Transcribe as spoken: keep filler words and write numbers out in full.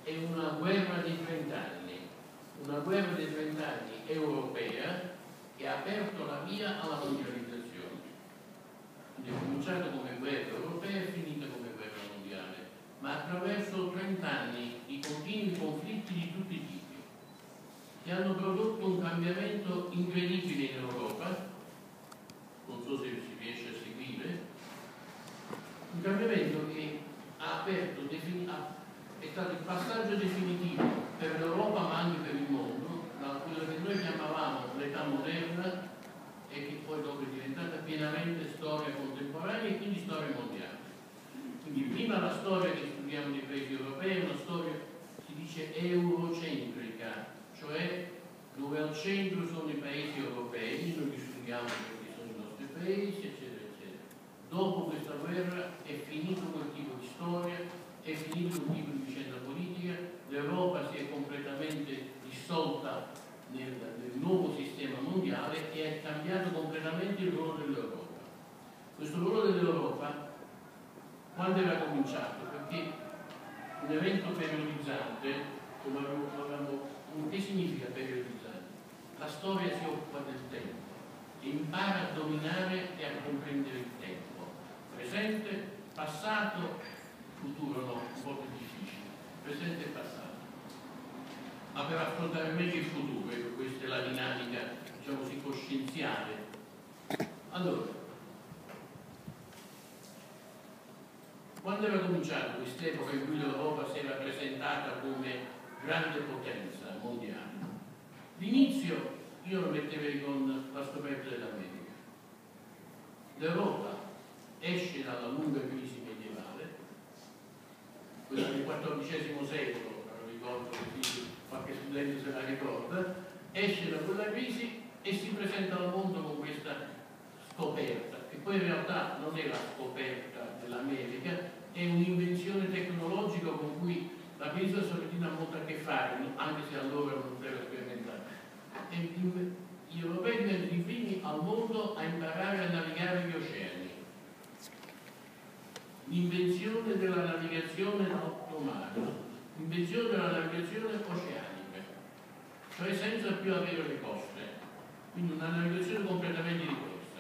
è una guerra di trent'anni, una guerra di trent'anni europea che ha aperto la via alla mondializzazione. Quindi è cominciata come guerra europea e finita come guerra mondiale, ma attraverso trent'anni di continui conflitti di tutti i tipi, che hanno prodotto un cambiamento incredibile in Europa. Non so se si riesce a seguire, un cambiamento che ha aperto, è stato il passaggio definitivo per l'Europa ma anche per il mondo, da quello che noi chiamavamo l'età moderna e che poi dopo è diventata pienamente storia contemporanea e quindi storia mondiale. Quindi prima la storia che studiamo nei paesi europei è una storia, si dice, eurocentrica, cioè dove al centro sono i paesi europei, noi li studiamo perché sono i nostri paesi, eccetera, eccetera. Dopo questa guerra è finito quel tipo di storia, è finito quel tipo di vicenda politica, l'Europa si è completamente dissolta nel, nel nuovo sistema mondiale e è cambiato completamente il ruolo dell'Europa. Questo ruolo dell'Europa quando era cominciato? Perché un evento periodizzante, come avevamo, che significa periodizzante? La storia si occupa del tempo e impara a dominare e a comprendere il tempo. Presente, passato, futuro no, un po' più difficile. Presente e passato. Ma per affrontare meglio il futuro, ecco, questa è la dinamica, diciamo così, coscienziale. Allora, quando era cominciata quest'epoca in cui l'Europa si era presentata come grande potenza mondiale? L'inizio io lo mettevo con la scoperta dell'America. L'Europa esce dalla lunga crisi medievale, quella del quattordicesimo secolo, non ricordo che qualche studente se la ricorda, esce da quella crisi e si presenta al mondo con questa scoperta, che poi in realtà non è la scoperta dell'America, è un'invenzione tecnologica con cui la penisola sorrentina ha molto a che fare, anche se allora non poteva sperimentare. E gli europei diventano i primi al mondo a imparare a navigare gli oceani. L'invenzione della navigazione da otto mari, l'invenzione della navigazione oceanica, cioè senza più avere le coste, quindi una navigazione completamente diversa.